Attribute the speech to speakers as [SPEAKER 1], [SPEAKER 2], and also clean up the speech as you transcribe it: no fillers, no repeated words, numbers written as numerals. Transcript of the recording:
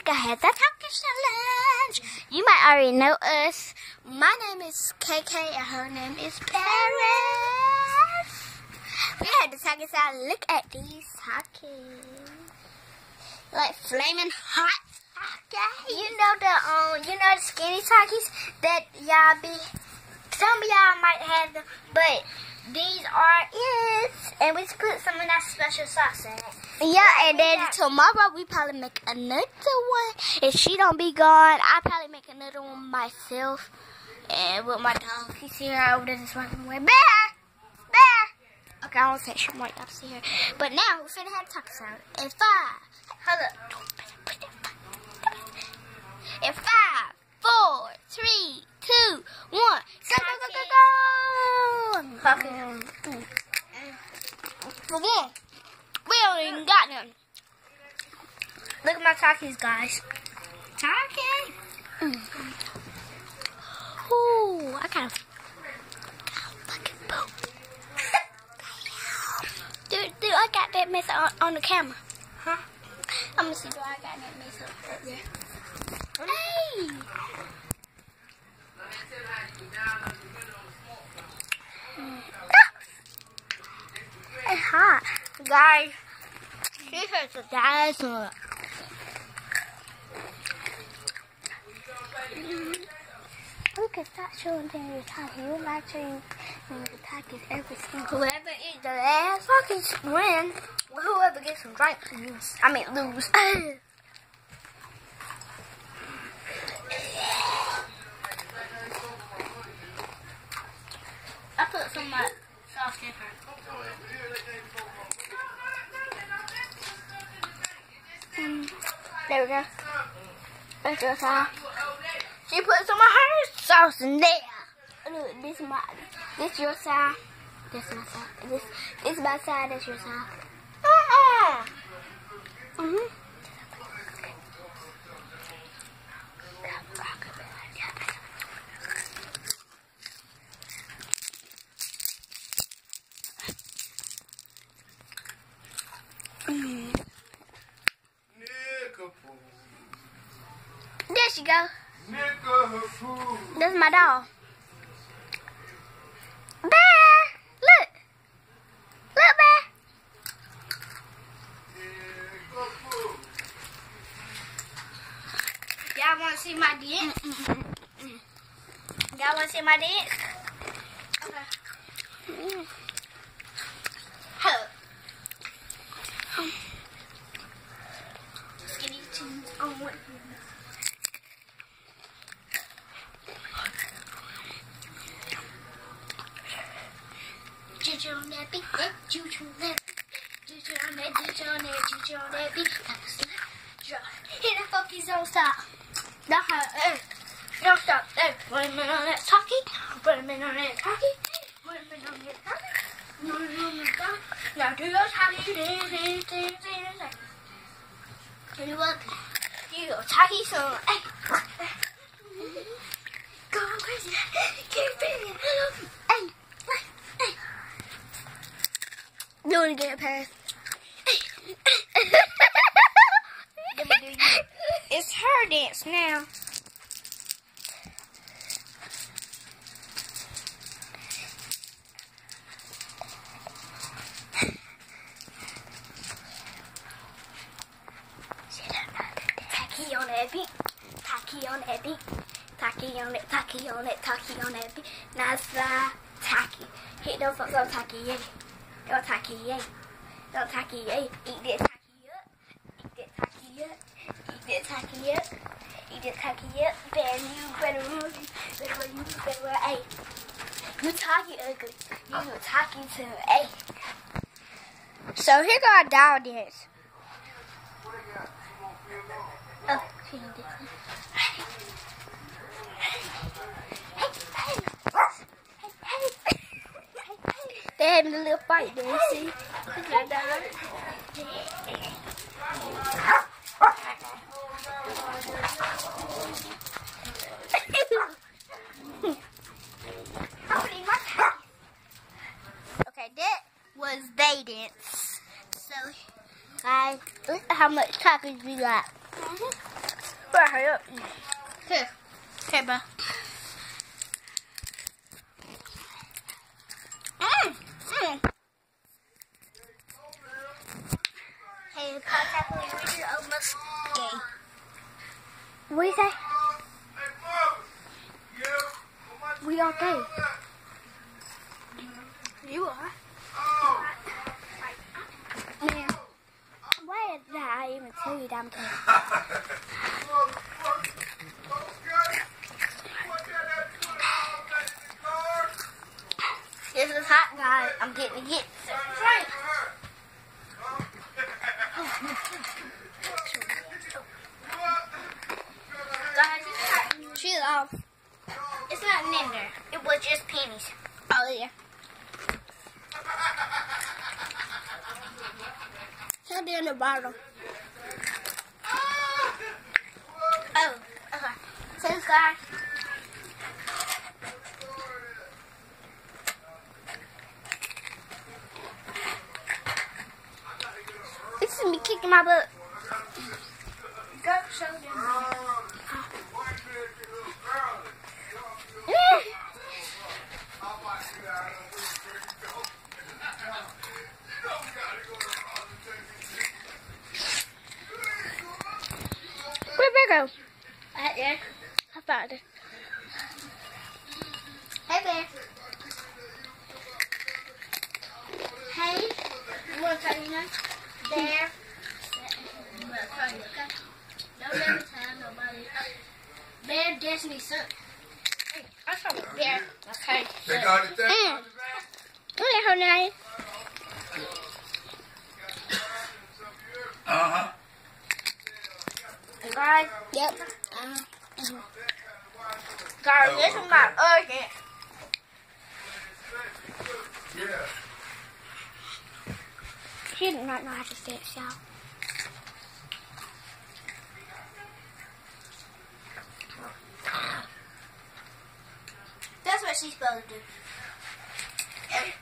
[SPEAKER 1] week I had the Takis challenge. You might already know us. My name is KK and her name is Paris. We had the Takis out. Look at these Takis. Like flaming hot Takis. You know the skinny Takis that y'all be. Some of y'all might have them, but these are it. And we put some of that special sauce in it. Yeah, and then tomorrow we probably make another one. If she don't be gone, I'll probably make another one myself. And with my dog, you see her over there just walking away. Bear! Bear! Okay, I won't say she might not see her. But now, we're finna have Takis out. In 5, hold up. In 5, 4, 3, 2, 1. Go, go, go, go, go! Okay. For one, we don't even got none. Look at my Takis, guys. Taki? Ooh, I kind of fucking poop. Dude, I got that mess on the camera. Huh? I'm gonna see do I got that mess up there. Hey! It's hot. Guys, she hurts to die. We can start showing them your Takis. We'll not show you the Takis every single. Whoever eats the last Takis win. Whoever gets some drinks lose. I mean lose. I put some sauce in her. There we go. That's your sauce. She put some of her sauce in there. Look, this your side. That's my side. This my side. That's your side. There she go. That's my dog. Bear! Look! Look, Bear! Y'all want to see my dance? Y'all want to see my dance? Okay. Hello. Skinny jeans on one. Juju on that beat, juju on that beat, juju on that, juju on that, juju on that beat. Hit that funky zone stop. Don't stop. Put a minute on that talkie. Put a minute on that talkie. Put a minute on that talkie. No, now do your talkie. Dance. You what? You go talkie song. Hey. Go crazy. Keep feeling. Hey. Do it again, Paris. It's her dance now. Taki on that beat. Taki on that beat. Taki on that. Taki on that. Taki on that beat. Now slide. Taki. Hit those fucks up, Taki. Yeah. Don't Taki, yeah. Don't Taki, yeah. Eat that Taki up. Eat that Taki up. Eat that Taki up. Eat that Taki up. Better move. Hey. You Taki ugly. You Taki too. Hey. So here go our doll dance. Oh, she didn't do it. They're having a little fight there, see? Look at that. Okay, that was they dance. So, guys, look at how much Takis we got. Bro, hurry up. Here. Okay, bro. Hey, contact me with your almost gay. What do you say? We are gay. You are? Man, why did I even tell you that I'm gay? This is hot, guys. I'm getting it. Right. Guys, it's hot. Chill off. It's not in there. It was just panties. Oh, yeah. Tell me in the bottom. Oh, okay. So, guys. This is me kicking my butt. Go show them. Where'd Bear go? Right there. I found it. Hey, Bear. Hey. You want to tell you now? Bear. I'm going to tell you, okay? Don't let me tell nobody. Bear Destiny's son. Hey, I saw the bear. Okay.
[SPEAKER 2] They got it there.
[SPEAKER 1] Look at her now.
[SPEAKER 2] Uh-huh.
[SPEAKER 1] Guys, yep. Guys, this is my urgent.
[SPEAKER 2] Yeah.
[SPEAKER 1] She did not know how to say it, so. That's what she's supposed to do.